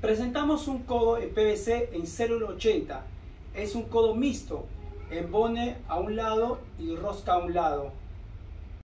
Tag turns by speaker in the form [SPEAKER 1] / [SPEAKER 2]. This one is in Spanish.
[SPEAKER 1] Presentamos un codo en PVC en célula 80. Es un codo mixto, embone a un lado y rosca a un lado.